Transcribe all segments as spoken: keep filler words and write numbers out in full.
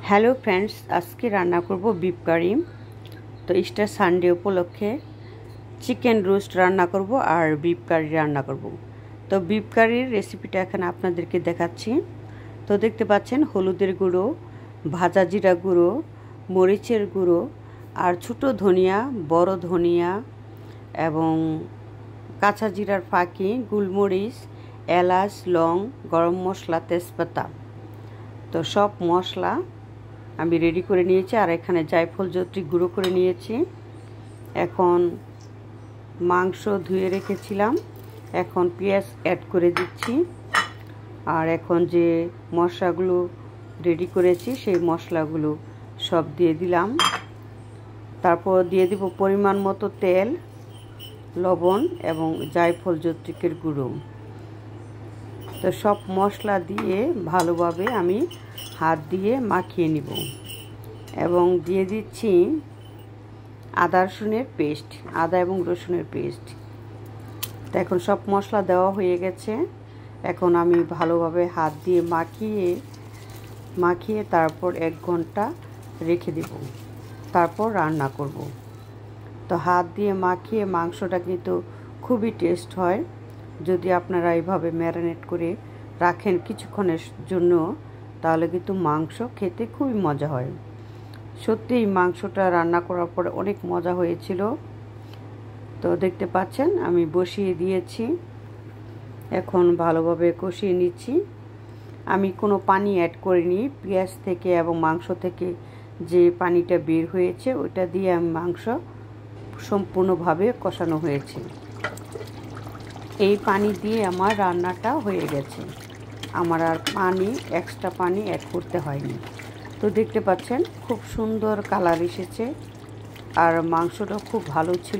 Hello friends, আজকে রান্না করব বিফ কারি। তো ইস্টার সানডে উপলক্ষে চিকেন রোস্ট রান্না করব আর বিফ কারি রান্না করব। তো বিফ কারির রেসিপিটা এখানে আপনাদেরকে দেখাচ্ছি। তো দেখতে পাচ্ছেন হলুদের গুঁড়ো, ভাজা জিরা গুঁড়ো, মরিচের গুঁড়ো আর ছোটো ধনিয়া, বড় ধনিয়া এবং কাঁচা জিরার ফাঁকি, গোলমরিচ, এলাচ, লং, গরম মশলা, তেজপাতা। তো সব মশলা আমি রেডি করে নিয়েছি আর এখানে জায়ফল জয়ত্রী গুঁড়ো করে নিয়েছি। এখন মাংস ধুয়ে রেখেছিলাম, এখন পেঁয়াজ অ্যাড করে দিচ্ছি। আর এখন যে মশলাগুলো রেডি করেছি সেই মশলাগুলো সব দিয়ে দিলাম। তারপর দিয়ে দিব পরিমাণ মতো তেল, লবণ এবং জায়ফল জয়ত্রীর গুঁড়ো। তো সব মশলা দিয়ে ভালোভাবে আমি হাত দিয়ে মাখিয়ে নিব এবং দিয়ে দিচ্ছি আদা রসুনের পেস্ট আদা এবং রসুনের পেস্ট। তো এখন সব মশলা দেওয়া হয়ে গেছে। এখন আমি ভালোভাবে হাত দিয়ে মাখিয়ে মাখিয়ে তারপর এক ঘন্টা রেখে দেব, তারপর রান্না করব। তো হাত দিয়ে মাখিয়ে মাংসটা কিন্তু খুবই টেস্ট হয় যদি আপনারা এইভাবে ম্যারিনেট করে রাখেন কিছুক্ষণের জন্য, তাহলে কিন্তু মাংস খেতে খুবই মজা হয়। সত্যি এই মাংসটা রান্না করার পরে অনেক মজা হয়েছিল। তো দেখতে পাচ্ছেন আমি বসিয়ে দিয়েছি, এখন ভালোভাবে কষিয়ে নিচ্ছি। আমি কোনো পানি অ্যাড করিনি, পেঁয়াজ থেকে এবং মাংস থেকে যে পানিটা বের হয়েছে ওইটা দিয়ে আমি মাংস সম্পূর্ণভাবে কষানো হয়েছে। এই পানি দিয়ে আমার রান্নাটা হয়ে গেছে, আমার আর পানি এক্সট্রা পানি অ্যাড করতে হয়নি। তো দেখতে পাচ্ছেন খুব সুন্দর কালার এসেছে আর মাংসটা খুব ভালো ছিল।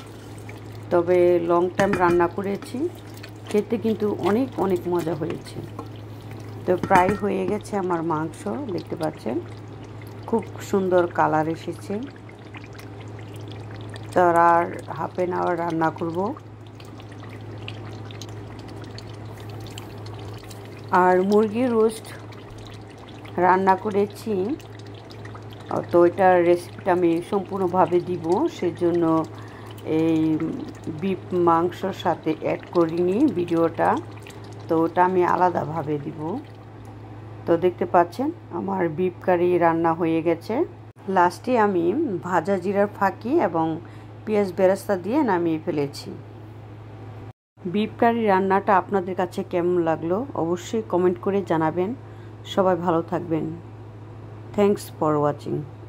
তবে লং টাইম রান্না করেছি, খেতে কিন্তু অনেক অনেক মজা হয়েছে। তো প্রায় হয়ে গেছে আমার মাংস, দেখতে পাচ্ছেন খুব সুন্দর কালার এসেছে। তার আর হাফ অ্যান আওয়ার রান্না করব। আর মুরগির রোস্ট রান্না করেছি, তো ওইটার রেসিপিটা আমি সম্পূর্ণভাবে দিব, সেজন্য এই বিফ মাংসর সাথে অ্যাড করিনি ভিডিওটা, তো ওটা আমি আলাদাভাবে দিব। তো দেখতে পাচ্ছেন আমার বিফ কারি রান্না হয়ে গেছে। লাস্টে আমি ভাজা জিরার ফাঁকি এবং পেঁয়াজ বেরেস্তা দিয়ে নামিয়ে ফেলেছি। বিফ কারি রান্নাটা আপনাদের কাছে কেমন লাগলো অবশ্যই কমেন্ট করে জানাবেন। সবাই ভালো থাকবেন। Thanks for watching.